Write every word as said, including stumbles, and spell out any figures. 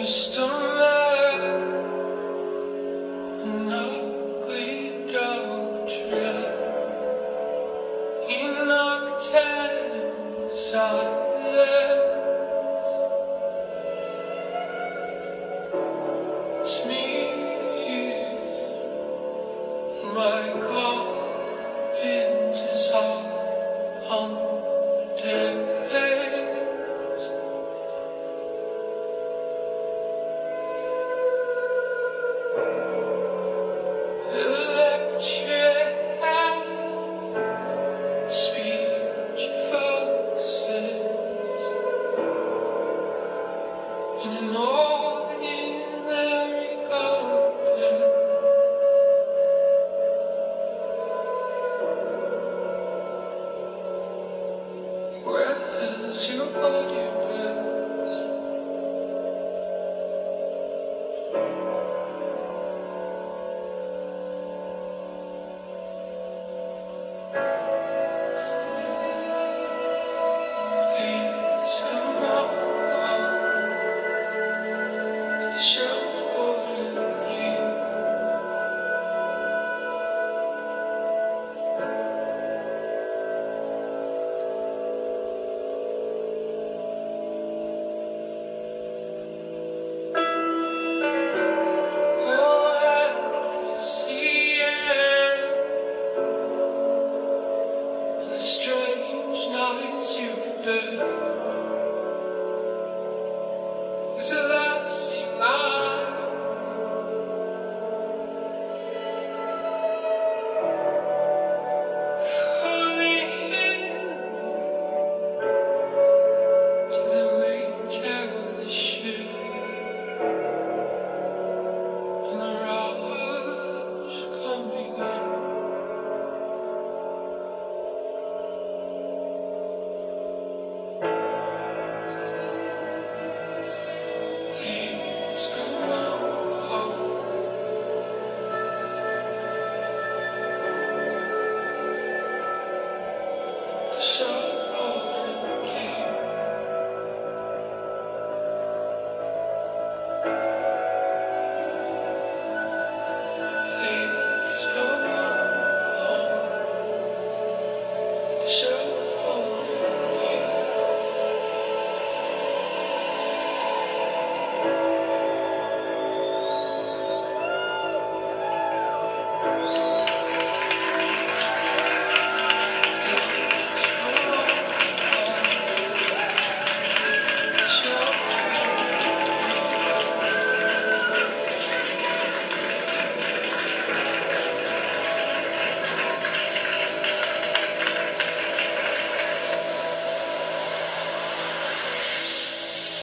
just a man, an ugly dog trap in octane silence. It's me, my God, into some days. Speech focuses in an ordinary garden. Where has your body been? Strange nights you've been with a lasting eye, falling in to the reach of the ship and the rush coming in. Sure.